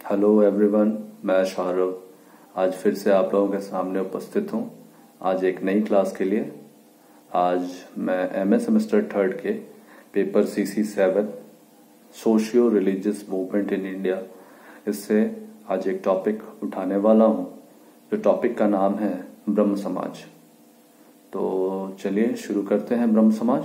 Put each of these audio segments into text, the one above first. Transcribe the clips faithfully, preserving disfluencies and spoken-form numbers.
Hello everyone, मैं शाहरुख आज फिर से आप लोगों के सामने उपस्थित हूँ। आज एक नई क्लास के लिए। आज मैं एमए सेमेस्टर थर्ड के paper C C seven socio religious movement in India, इससे आज एक टॉपिक उठाने वाला हूँ, जो टॉपिक का नाम है ब्रह्म समाज। तो चलिए शुरू करते हैं। ब्रह्म समाज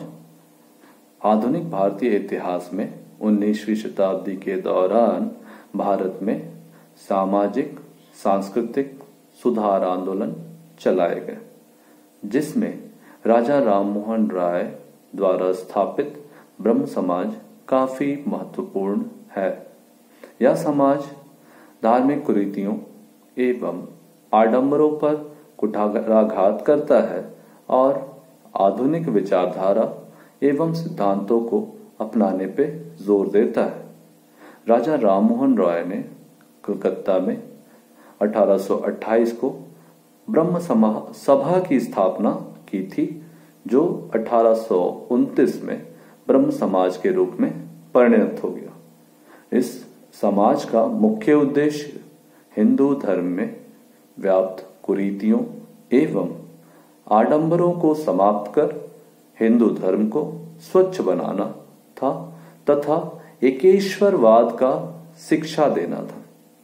आधुनिक भारतीय इतिहास में उन्नीसवीं शताब्दी के दौरान भारत में सामाजिक सांस्कृतिक सुधार आंदोलन चलाए गए, जिसमें राजा राममोहन राय द्वारा स्थापित ब्रह्म समाज काफी महत्वपूर्ण है। यह समाज धार्मिक कुरीतियों एवं आडंबरों पर कुठाराघात करता है और आधुनिक विचारधारा एवं सिद्धांतों को अपनाने पे जोर देता है। राजा राममोहन राय ने कलकत्ता में अठारह सौ अट्ठाईस को ब्रह्म सभा की स्थापना की थी, जो अठारह सौ उनतीस में ब्रह्म समाज के रूप में परिणत हो गया। इस समाज का मुख्य उद्देश्य हिंदू धर्म में व्याप्त कुरीतियों एवं आडंबरों को समाप्त कर हिंदू धर्म को स्वच्छ बनाना था तथा एकेश्वरवाद का शिक्षा देना था।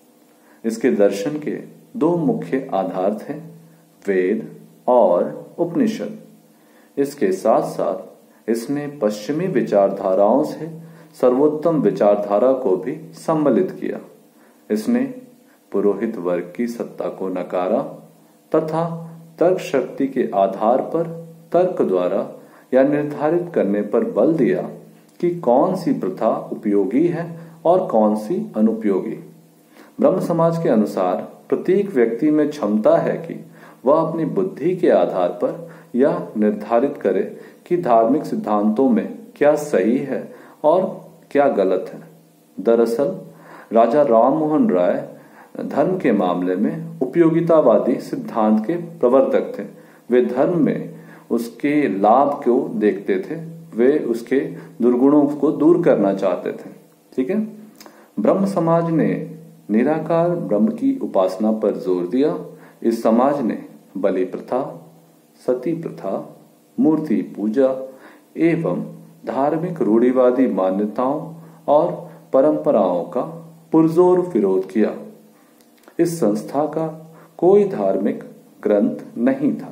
इसके दर्शन के दो मुख्य आधार थे, वेद और उपनिषद। इसके साथ साथ इसने पश्चिमी विचारधाराओं से सर्वोत्तम विचारधारा को भी सम्मिलित किया। इसने पुरोहित वर्ग की सत्ता को नकारा तथा तर्क शक्ति के आधार पर तर्क द्वारा या निर्धारित करने पर बल दिया कि कौन सी प्रथा उपयोगी है और कौन सी अनुपयोगी। ब्रह्म समाज के अनुसार प्रत्येक व्यक्ति में क्षमता है कि वह अपनी बुद्धि के आधार पर यह निर्धारित करे कि धार्मिक सिद्धांतों में क्या सही है और क्या गलत है। दरअसल राजा राममोहन राय धर्म के मामले में उपयोगितावादी सिद्धांत के प्रवर्तक थे। वे धर्म में उसके लाभ को देखते थे, वे उसके दुर्गुणों को दूर करना चाहते थे। ठीक है। ब्रह्म समाज ने निराकार ब्रह्म की उपासना पर जोर दिया। इस समाज ने बलि प्रथा, सती प्रथा, मूर्ति पूजा एवं धार्मिक रूढ़िवादी मान्यताओं और परंपराओं का पुरजोर विरोध किया। इस संस्था का कोई धार्मिक ग्रंथ नहीं था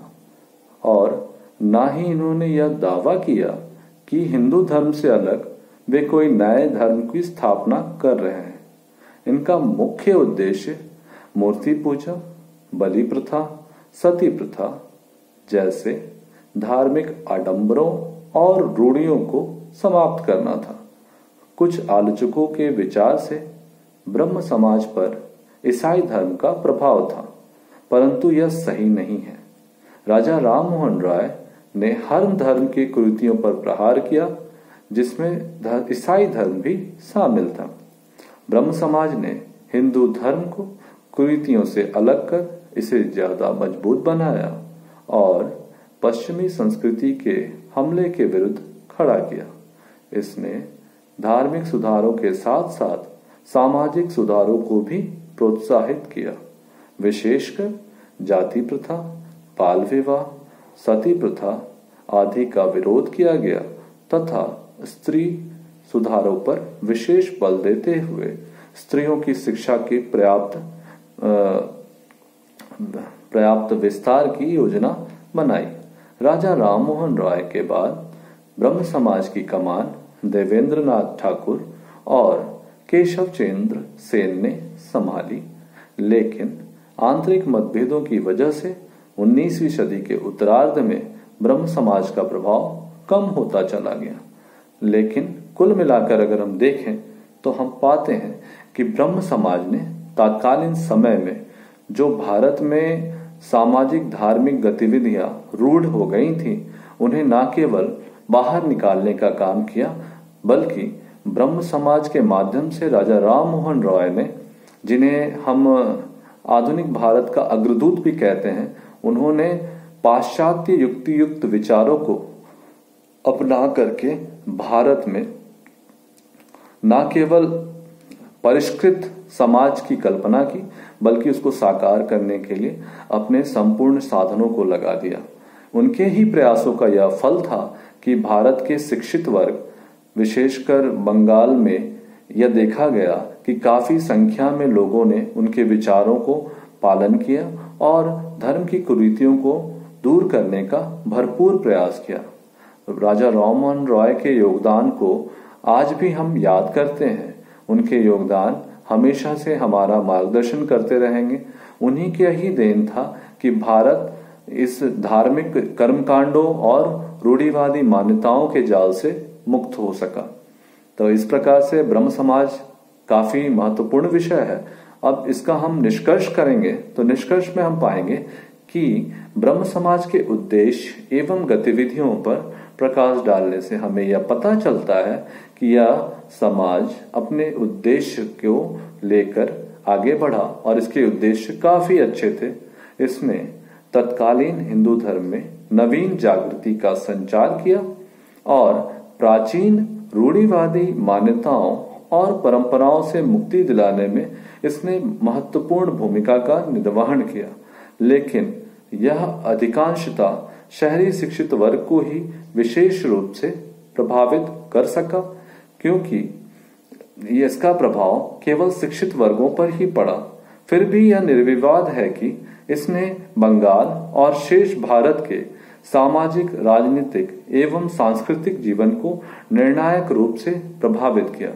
और ना ही इन्होंने यह दावा किया कि हिंदू धर्म से अलग वे कोई नए धर्म की स्थापना कर रहे हैं। इनका मुख्य उद्देश्य मूर्ति पूजा, बलि प्रथा, सती प्रथा जैसे धार्मिक आडंबरों और रूढ़ियों को समाप्त करना था। कुछ आलोचकों के विचार से ब्रह्म समाज पर ईसाई धर्म का प्रभाव था, परंतु यह सही नहीं है। राजा राममोहन राय ने हर धर्म की कुरीतियों पर प्रहार किया, जिसमें ईसाई धर्म भी शामिल था। ब्रह्म समाज ने हिंदू धर्म को कुरीतियों से अलग कर इसे ज्यादा मजबूत बनाया और पश्चिमी संस्कृति के हमले के विरुद्ध खड़ा किया। इसने धार्मिक सुधारों के साथ साथ सामाजिक सुधारों को भी प्रोत्साहित किया। विशेषकर जाति प्रथा, बाल विवाह, सती प्रथा आदि का विरोध किया गया तथा स्त्री सुधारों पर विशेष बल देते हुए स्त्रियों की शिक्षा की पर्याप्त पर्याप्त विस्तार की योजना बनाई। राजा राममोहन राय के बाद ब्रह्म समाज की कमान देवेंद्र नाथ ठाकुर और केशव चंद्र सेन ने संभाली, लेकिन आंतरिक मतभेदों की वजह से उन्नीसवीं सदी के उत्तरार्ध में ब्रह्म समाज का प्रभाव कम होता चला गया। लेकिन कुल मिलाकर अगर हम देखें तो हम पाते हैं कि ब्रह्म समाज ने तत्कालीन समय में जो भारत में सामाजिक धार्मिक गतिविधियां रूढ़ हो गई थी, उन्हें न केवल बाहर निकालने का काम किया, बल्कि ब्रह्म समाज के माध्यम से राजा राममोहन राय ने, जिन्हें हम आधुनिक भारत का अग्रदूत भी कहते हैं, उन्होंने पाश्चात्य युक्ति युक्त विचारों को अपना करके भारत में न केवल परिष्कृत समाज की कल्पना की, बल्कि उसको साकार करने के लिए अपने संपूर्ण साधनों को लगा दिया। उनके ही प्रयासों का यह फल था कि भारत के शिक्षित वर्ग, विशेषकर बंगाल में यह देखा गया कि काफी संख्या में लोगों ने उनके विचारों को पालन किया और धर्म की कुरीतियों को दूर करने का भरपूर प्रयास किया। राजा राममोहन रॉय के योगदान को आज भी हम याद करते हैं। उनके योगदान हमेशा से हमारा मार्गदर्शन करते रहेंगे। उन्हीं के ही देन था कि भारत इस धार्मिक कर्मकांडों और रूढ़िवादी मान्यताओं के जाल से मुक्त हो सका। तो इस प्रकार से ब्रह्म समाज काफी महत्वपूर्ण विषय है। अब इसका हम निष्कर्ष करेंगे तो निष्कर्ष में हम पाएंगे कि ब्रह्म समाज के उद्देश्य एवं गतिविधियों पर प्रकाश डालने से हमें यह पता चलता है कि यह समाज अपने उद्देश्य को लेकर आगे बढ़ा और इसके उद्देश्य काफी अच्छे थे। इसने तत्कालीन हिंदू धर्म में नवीन जागृति का संचार किया और प्राचीन रूढ़िवादी मान्यताओं और परंपराओं से मुक्ति दिलाने में इसने महत्वपूर्ण भूमिका का निर्वहन किया। लेकिन यह अधिकांशतः शहरी शिक्षित वर्ग को ही विशेष रूप से प्रभावित कर सका, क्योंकि इसका प्रभाव केवल शिक्षित वर्गों पर ही पड़ा। फिर भी यह निर्विवाद है कि इसने बंगाल और शेष भारत के सामाजिक, राजनीतिक एवं सांस्कृतिक जीवन को निर्णायक रूप से प्रभावित किया।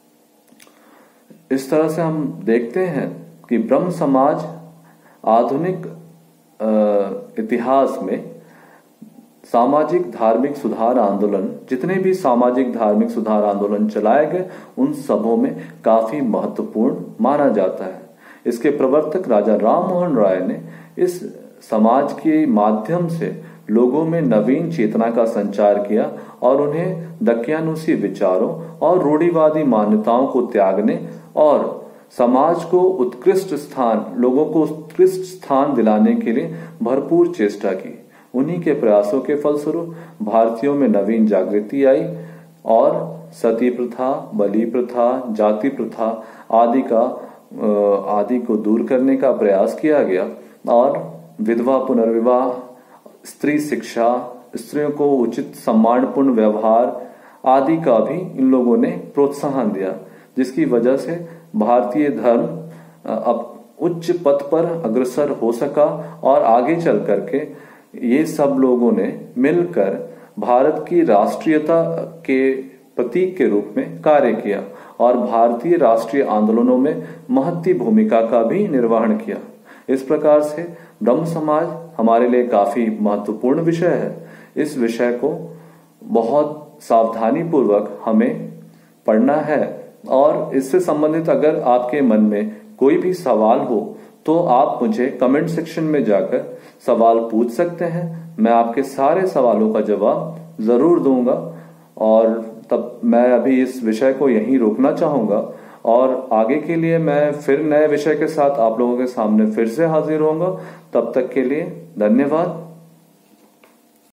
इस तरह से हम देखते हैं कि ब्रह्म समाज आधुनिक इतिहास में सामाजिक धार्मिक सुधार आंदोलन, जितने भी सामाजिक धार्मिक सुधार आंदोलन चलाए गए, उन सबों में काफी महत्वपूर्ण माना जाता है। इसके प्रवर्तक राजा राममोहन राय ने इस समाज के माध्यम से लोगों में नवीन चेतना का संचार किया और उन्हें दकियानुसी विचारों और रूढ़िवादी मान्यताओं को त्यागने और समाज को उत्कृष्ट स्थान लोगों को उत्कृष्ट स्थान दिलाने के लिए भरपूर चेष्टा की। उन्हीं के प्रयासों के फलस्वरूप भारतीयों में नवीन जागृति आई और सती प्रथा, बलि प्रथा, जाति प्रथा आदि का आदि को दूर करने का प्रयास किया गया और विधवा पुनर्विवाह, स्त्री शिक्षा, स्त्रियों को उचित सम्मानपूर्ण व्यवहार आदि का भी इन लोगों ने प्रोत्साहन दिया, जिसकी वजह से भारतीय धर्म अब उच्च पथ पर अग्रसर हो सका और आगे चल करके ये सब लोगों ने मिलकर भारत की राष्ट्रीयता के प्रतीक के रूप में कार्य किया और भारतीय राष्ट्रीय आंदोलनों में महत्वपूर्ण भूमिका का भी निर्वहन किया। इस प्रकार से ब्रह्म समाज हमारे लिए काफी महत्वपूर्ण विषय है। इस विषय को बहुत सावधानी पूर्वक हमें पढ़ना है और इससे संबंधित अगर आपके मन में कोई भी सवाल हो तो आप मुझे कमेंट सेक्शन में जाकर सवाल पूछ सकते हैं। मैं आपके सारे सवालों का जवाब जरूर दूंगा और तब मैं अभी इस विषय को यहीं रोकना चाहूंगा और आगे के लिए मैं फिर नए विषय के साथ आप लोगों के सामने फिर से हाजिर होऊंगा। तब तक के लिए धन्यवाद।